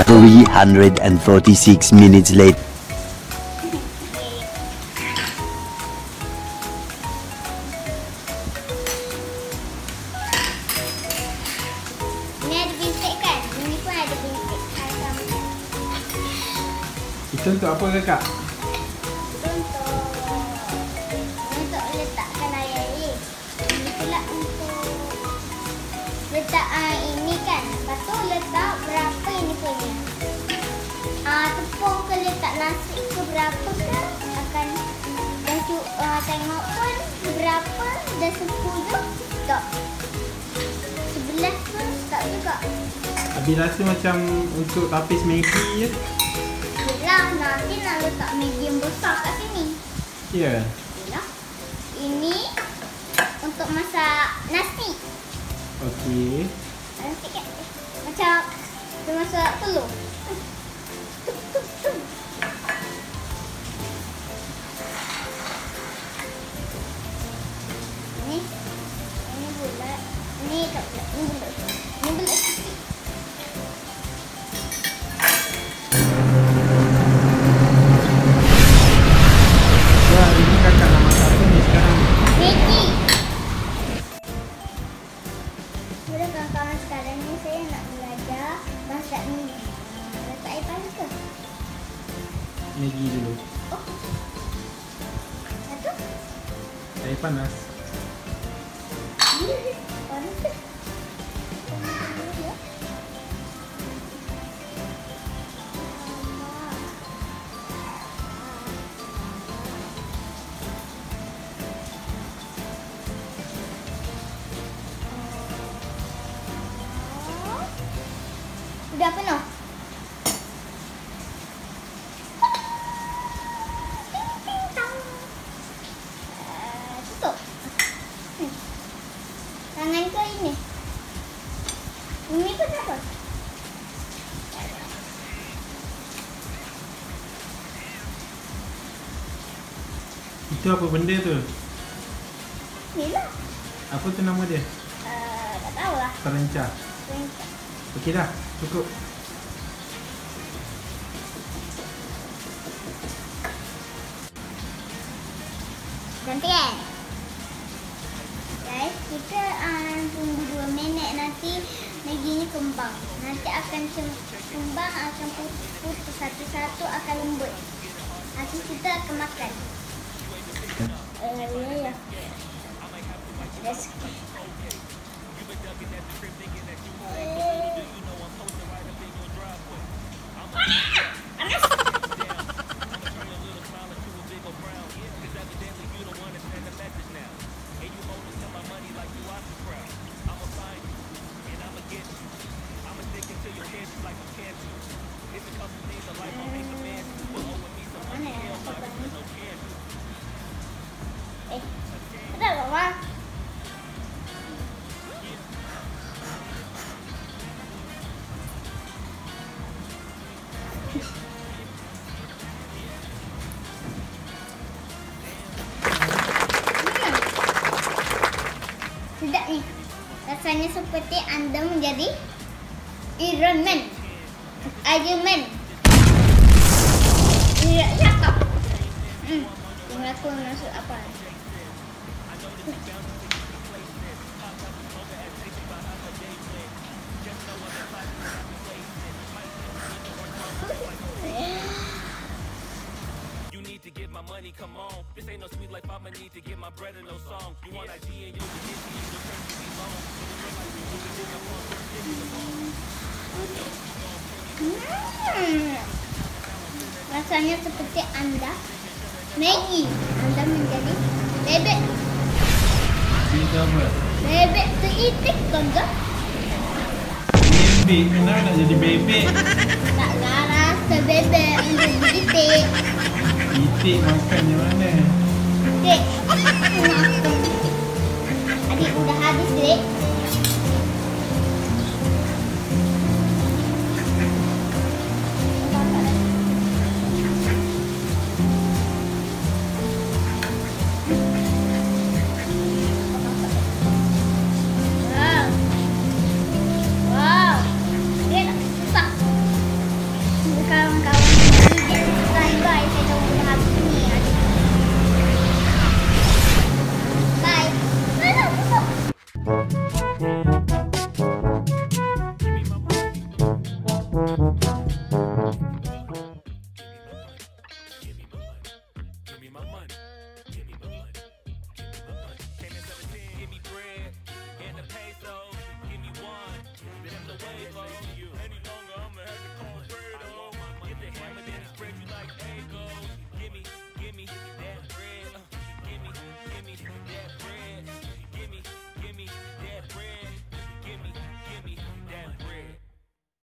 346 minutes later. Ini ada bintik kan? Ini pun ada bintik. Itu untuk apa kakak? Untuk letakkan air. Ini pula untuk letak ini kan. Lepas tu letak berapa ini punya. Tepung ke letak nasi ke berapa ke akan dah tengok pun berapa dah 10 tak. 11 pun tak juga. Habis rasa macam untuk tapis Maggi je. Yelah, nanti nak letak medium besar kat sini. Ya. Yelah. Ini untuk masak nasi. Okey. Nasi kan macam dia masak telur. Ini bulat. Ini tak bulat. Ini bulat. Ini bulat sikit. Wah, ini kakak nak masak apa ni sekarang? Maggi. Sudah kawan-kawan, sekarang ni saya nak belajar masak Maggi. Letak air panas ke? Maggi dulu. Oh. Satu. Air panas. Panas ke? Panas dulu ya. Sudah penuh. Tutup. Tangan ke ini? Ini pun apa? Itu apa benda tu? Inilah. Apa tu nama dia? Tak tahulah. Terencah. Okey dah, cukup. Cantik kan? Guys, kita tunggu 2 minit, nanti Maggi ni kembang. Nanti akan kembang, akan putus satu-satu, akan lembut. Nanti kita akan makan. Ya. Let's go. Ada apa? Sedap ni. Rasanya seperti anda menjadi Iron Man. Iron Man. Tidak cakap. Tinggal aku masuk apa? To get my money, come on. This ain't no sweet life, I'ma need to get my bread and no song. You want IG and you can get me, the friends be long. Rasanya seperti anda Maggi. Anda menjadi bebek. Itu apa? Bebek seitik kan ke? Bebek, kenapa nak jadi bebek? Taklah rasa bebek menjadi itik. Itik makan yang mana? Dek, adik udah habis dek. Wow, wow, dia nak susah. Bye.